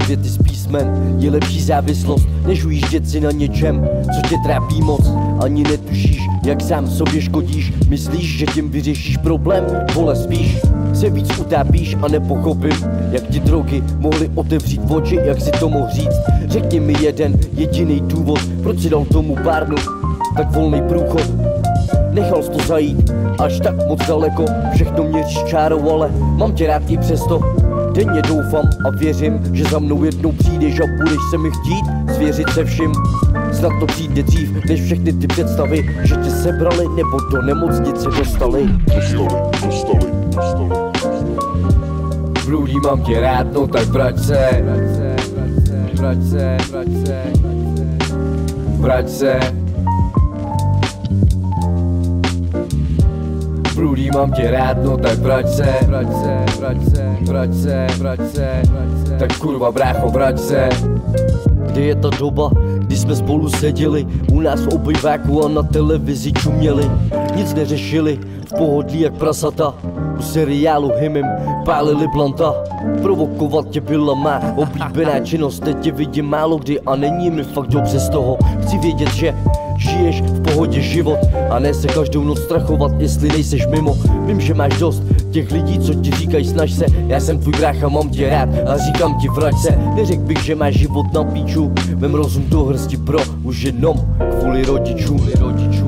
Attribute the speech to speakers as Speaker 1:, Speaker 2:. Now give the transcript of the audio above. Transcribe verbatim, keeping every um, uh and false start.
Speaker 1: psát věty z písmen je lepší závislost, než ujíždět si na něčem, co tě trápí moc. Ani netušíš, jak sám sobě škodíš. Myslíš, že tím vyřešíš problém? Vole, spíš se víc utápíš a nepochopím, jak ti drogy mohly otevřít oči, jak si to mohl říct. Řekni mi jeden jediný důvod, proč si dal tomu párnu tak volný průchod. Nechal jsi to zajít až tak moc daleko, všechno měříš čárou, ale mám tě rád i přesto. Denně doufám a věřím, že za mnou jednou přijdeš a budeš se mi chtít svěřit se vším. Snad to přijde dřív, než všechny ty představy, že tě sebrali nebo do nemocnice dostali.
Speaker 2: Dostali, dostali, dostali, dostali.
Speaker 1: Bludí, mám tě rád, no tak vrať se. Vrať se, vrať se, vrať se. Bludí, mám tě rád, no tak vrať se. Vrať se, vrať se, vrať se, vrať se. Tak kurva brácho, vrať se. Kde je ta doba, kdy jsme spolu seděli u nás v obýváku a na televizi čuměli. Nic neřešili, v pohodlí jak prasata. U seriálu Hymim pálili blanta. Provokovat tě byla má oblíbená činnost. Teď tě vidím málo kdy a není mi fakt dobře z toho. Chci vědět, že žiješ v pohodě život a ne se každou noc strachovat, jestli nejseš mimo. Vím, že máš dost těch lidí, co ti říkají snaž se. Já jsem tvůj brácha, mám tě rád a říkám ti vrať se. Neřekl bych, že máš život na píču, vem rozum do hrsti pro už jenom kvůli rodičům.